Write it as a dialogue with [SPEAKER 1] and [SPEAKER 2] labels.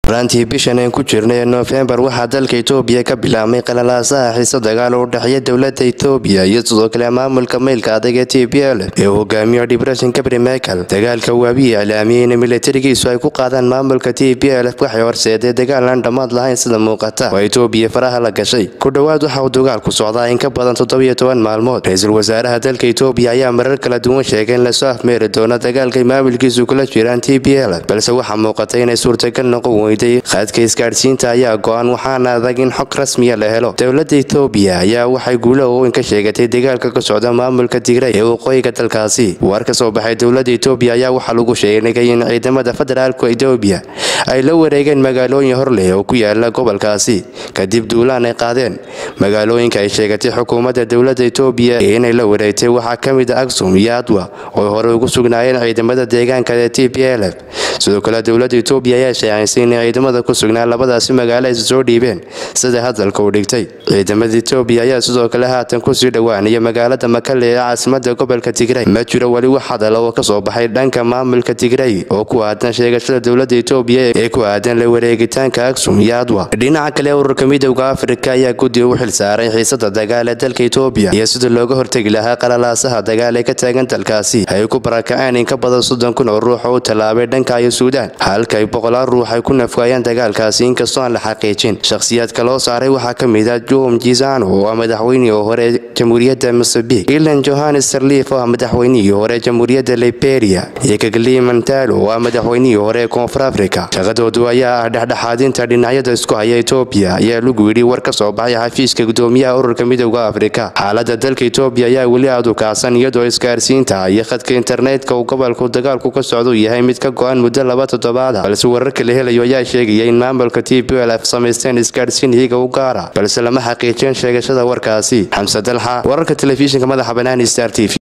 [SPEAKER 1] Rantii bishan ku jirnay November waxa dalka Ethopia ka bilaabmay qalalaasaha xiisada dagaal u dhaxeeya dawladda Ethopia iyo sidoo kale maamulka meelka adag ee Ethopia ee hogaamiyo Depression Kabri Michael dagaalka waabi ilaamiyeen militarigiisu ay ku qaadaan maamulka Ethopia waxay horseeday dagaal aan dhamaad lahayn sida muuqata oo Ethopia faraha la gashay ku dhawaad waxa uu dagaalku socdaa in ka badan 17 maalmood ra'iisul wasaaraha dalka Ethopia ayaa marar kala duwan sheegay in la soo afmeeri doono dagaalka maamulkiisu kula jiraan Ethopia balse waxa muuqata in ay suurtagal noqon khadka isgaarsiinta ayaa go'an waxaana adag in xog rasmi ah la helo dawladda Ethopia ayaa waxay guulo weyn ka sheegatay dagaalka ka socda maamulka Tigray ee waqooyiga dalkaasi war ka soo baxay dawladda Ethopia ayaa waxa lagu sheegay in ciidamada federaalka Ethopia ay la wareegeen magaalooyin hor leh oo ku yaala gobolkaasi kadib duulaan ay qaadeen magaalooyinka ay sheegatay xukuumadda dawladda Ethopia inay la wareegtay waxa kamid ah Aksum iyo Adwa oo hore ugu sugnaayeen ciidamada deegaanka ee TPLF sidoo kale dawladda Ethopia ayaa sheegay ciidamada ku sugnaa labadaasi magaalo ay soo dhiibeen sida hadalka uu dhigtay ciidamada Ethopia ayaa sidoo kale haatan ku sii dhawaanaya magaalada Kale ee caasimadda gobolka Tigray ma jiro wali wax hadal oo ka soo baxay dhanka maamulka Tigray oo ku aadan sheegashada dawladda Ethopia ee ku aadan la wareegitaanka Aksum iyo Adwa dhinaca kale ururka Midowga Afrika ayaa Gudi u xil saaray xiisada dagaal ee dalka Ethopia iyo sida looga hortagi lahaa qalalaasaha dagaal ee ka taagan dalkaasi ay ku barakaceen in ka badan 30,000 oo ruux oo talaabay dhanka Suudaan halka ay 100 ruux ay ku nafqayaan dagaalkaasi inkastoo aan la xaqiijin shakhsiyaadka loo saaray waxa kamid ah Joom Jizano oo madaxweynihii hore jamhuuriyadda Mozambique Ilan Johannes Sirleaf oo madaxweynihii hore jamhuuriyadda Liberia iyo Kale Mantalo oo madaxweynihii hore Koonfur Afrika shaqadoodu ayaa dhexdhexaadinta dhinacyada isku haya Ethopia ayaa lagu yiri war ka soo baxay xafiiska gudoomiyaha ururka Midowga Afrika xaaladda dalka Ethopia ayaa wali aad u kacsan iyadoo isgaarsiinta iyo khadka internetka uu gobolku dagaalku ka socdo yahay mid ka go'an muddo 2 toddobaad balse wararka la helayo ayaa sheegay in maamulka TPLF sameysteen isgaarsiin iyaga u gaara balse lama xaqiijin sheegashada warkaasi Dalka wararka telefishinka madaxa bannaan Star TV